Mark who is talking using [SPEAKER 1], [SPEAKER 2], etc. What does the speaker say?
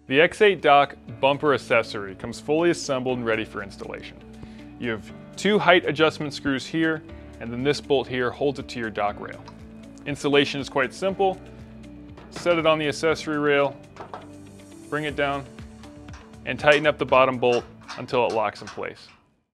[SPEAKER 1] The X8 dock bumper accessory comes fully assembled and ready for installation. You have 2 height adjustment screws here, and then this bolt here holds it to your dock rail. Installation is quite simple. Set it on the accessory rail, bring it down, and tighten up the bottom bolt until it locks in place.